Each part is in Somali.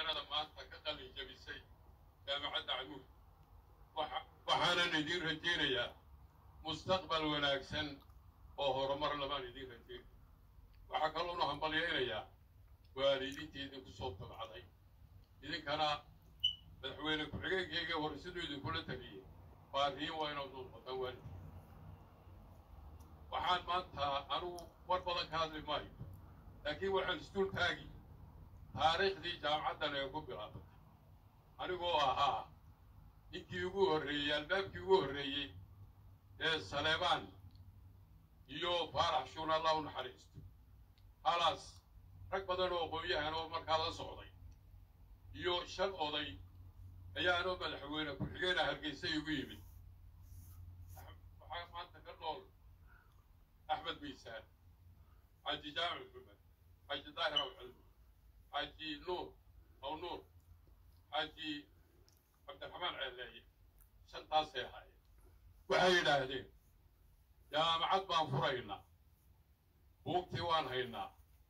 dhalinyarada maanta ka qalin jabisay jaamacadda Amoud waxaanan idin rajaynayaa mustaqbal wanaagsan oo horumar labaan idin rajayn waxa kaloona hambalyaynayaa waalidiinteedii ku soo tabcaday idinkana madaxweyne ku-xigeenkayga hore siduu idinkula taliyey baariin waa inaad noqotaan waalid waxaan maanta anugu war badan ka hadli maayo laakiin waxaan isdul taagi taariikhdii jaamacaddan ee ku bilaabatay anigoo ahaa ninkii ugu horreeyey albaabkii ugu horreeyey ee Saleebaan iyo Faarax Shuun Allah u naxariisto halaas rag badan oo qoyahan oo markaa la socday iyo shan oday ayaanoo madaxweyne ku-xigeenka Hargeysa igu yimid waxaa maanta ka nool أحمد ميسان حاجي جامع محمد حاجي داهر رويال حاجي نور حاجي عبد الرحمن علاي شنطاس هاي وحي هذين جامعة بان فرينا بوقتي وان هينا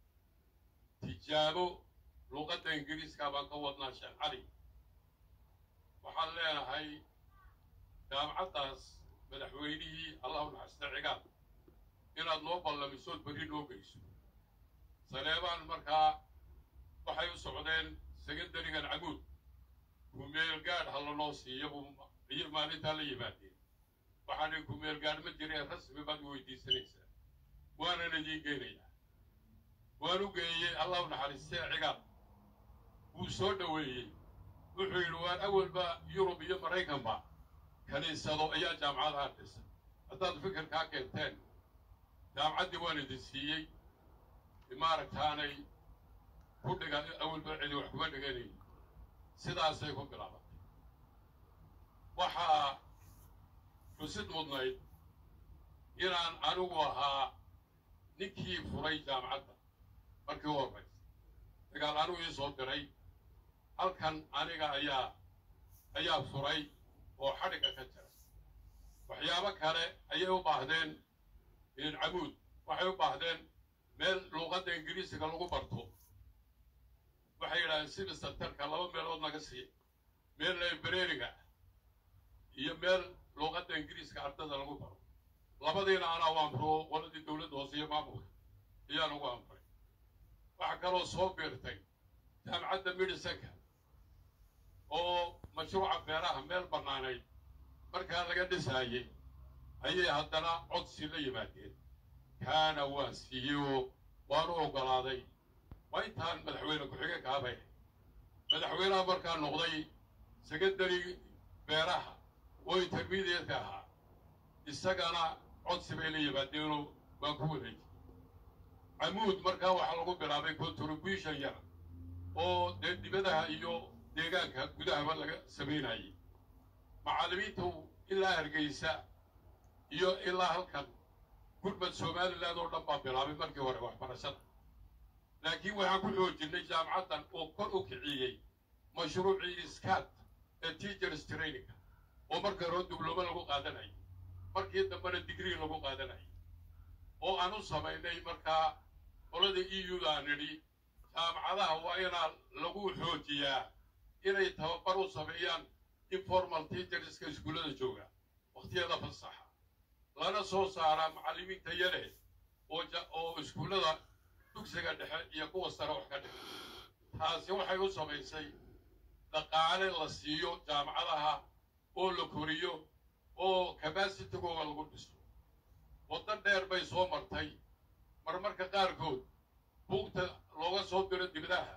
تجابو لغة إنجليز كابان قوضنا شان علي وحلينا هاي جامعة داس مدحويني الله نحسن عقاب inaad noo ballamisood beri noo geyso Saleebaan markaa waxay u socdeen secondary-gan Amoud kumeel gaadh halla noo siiyo iyo maalintaa la yimaadeen waxaanay kumeel gaadh ma jireen rasmi baad weydiisanaysaa waanan idiin geynayaa waan u geeyey allah u naxariistee cigaal wuu soo dhoweeyey wuxuu yidhi waan awalba Yurub iyo Maraykanba kaniisado ayaa jaamacadaha dhisay haddaad fikirkaa keenteen jaamacadii waan idin siiyey imaaragtaanay ku dhigan awalba cidi wax kuma dhiganayn sidaasay ku bilaabatay waxaa xusid mudnayd inaan anigu ahaa ninkii furay jaamacadda markii u horraysay dagaal anigu ii soo diray halkan aniga ayaa furay oo xadhigga ka jira waxyaabo kale ayay u baahdeen in Amoud waxay u baahdeen meel luqadda Ingiriisiga lagu barto waxay yidhaahdeen sida santarka laba meelood naga sii meel library-ga iyo meel luqadda Ingiriiska ardada lagu baro labadiina anaa waan furo waladii dowladda hoose iyo maamulka ayaan ugu anfaray waxa kaloo soo biirtay jaamacadda medicine oo mashruuca beeraha meel bannaanayd markaa laga dhisaayey ayay haddana codsi la yimaadeen kaana waan siiyey waanu oggolaaday waa intaan madaxweyne ku-xigeenka abay madaxweynaha markaa noqday secondary beeraha oo intermediate-ka ahaa isagana codsi bay la yimaadeenoo waan ku wareejiyey Amoud markaa waxaa lagu bilaabay contribution yar oo dee dibadaha iyo deegaanka gudahaba laga samaynayay macallimiintu ilaa Hargeysa iyo ilaa halkan gurmad Somaliland oo dhan baa bilaabay markii hore waxbarashada laakiin waxaan ku xoojinay jaamacaddan oo kor u kiciyey mashruucii iskaad ee teachers training oo markii hore diblooma lagu qaadanayay markii dambena degree lagu qaadanayay oo aan u samaynay markaa qolada EU-da nidhi jaamacadaha waa inaa lagu xoojiyaa inay tababar u sameeyaan informal teacherska iskuullada jooga waqtiyada fasaxa lana soo saaraa macallimiinta yare oo iskuullada dugsiga dhexe iyo kuwa sare wax ka dhiga taasi waxay u samaysay dhaqaale la siiyo jaamacadaha oo la koriyo oo capacity-googa lagu dhiso waddan dheer bay soo martay marmarka qaarkood buugta looga soo diro dibadaha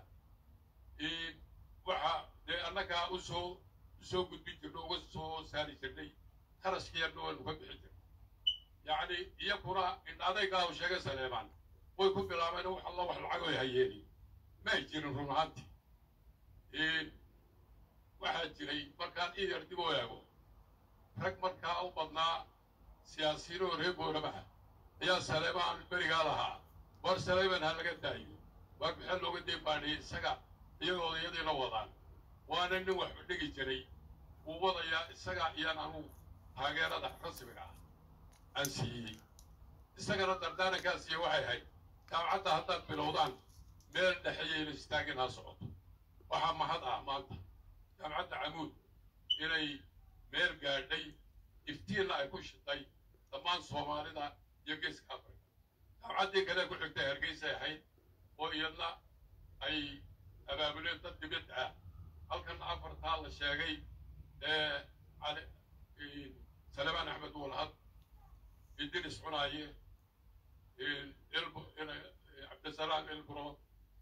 waxa dee annagaa u soo gudbin jirno uga soo saari jirnay kharashka yarna waanu ka bixin jirnay يعني يكون إن هذا قالوا شيء سليمان ويكون بلامنا والله وحلقه ويهيني ما يجينا رونانتي إيه واحد جري مركان إيه يرتبوا ياهو رك مركا أو بدنا سياسيين ورهبوا ربها يا سليمان بريقالها ور سليمان هلا قدايو وبحلو قدي باني سقى يقول يدي نوضان وأنا نوح بدي جري ووضع يا سقى يا نمو هاجر هذا حسبنا أنسي استقرت دردانة كاسية وحي هاي جامعتها هدات بالوضان ميل دحيين استاقنها صعود waxaa mahad ah maanta jaamacadda Amoud inay meel gaadhay iftiinna ay ku shitay dhammaan Soomaalida iyo geeska Afrika jaamacaddii kale ku xigtay Hargeysa ahayd oo iyadna ay abaabuleen dad dibadda ah halkan afartaa la sheegay علي سليمان أحمد والهض إدريس عناية عبد السلام البرو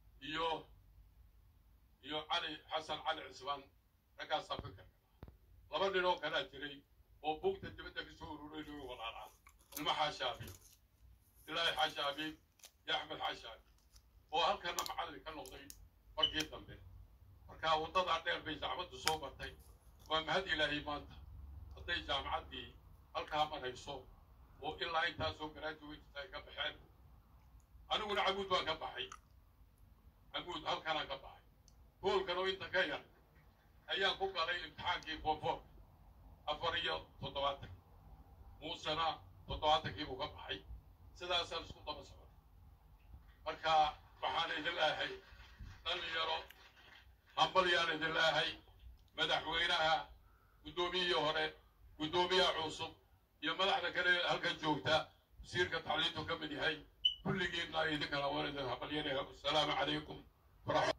يو علي حسن علي عثمان ركاز فكر لما نلو كلا جري وبوك تجمد في سور ولو ولا المحاشابي تلاقي حاشابي يا أحمد حاشابي وهل كان معلي كان نضيف فرقيت ذنبه فركا وضع دير بيت عمد صوبتي ومهد إلهي مانتا هدي جامعتي هلكا مريسو وإلا إنتا سو graduate كبحين أنا أقول عمود وكبحي عمود هلكا كبحي قول كانوا إنتا كيان أيام كوكا لي امتحانكي فوفور أفريو تطواتك مو سنة تطواتك يبو كبحي سيدا سلسكو طبسور مركا بحاني دلاهي لن يرو همبليان دلاهي مدحوينها قدومية هوري قدومية عصب يا مدحنا كده هلك الجوتا سير كتعليتو كم نهاي كل جينا يذكر ورد همبليان السلام عليكم ورحمة